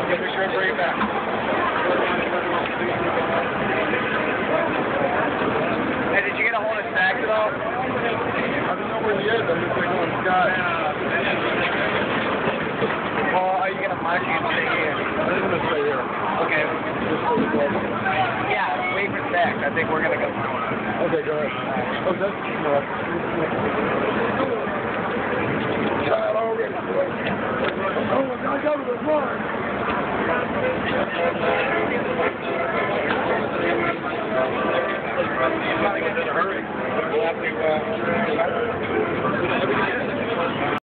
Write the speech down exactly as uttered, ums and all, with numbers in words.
Get the shirt, bring it back. Hey, did you get a hold of Stacks at all? I don't know where he is. I'm just waiting on Scott. Well, are you going to mark him stay here? I'm going to stay here. Okay. Yeah, wait for Stacks. I think we're going to go. Okay, go ahead. Oh, that's... No.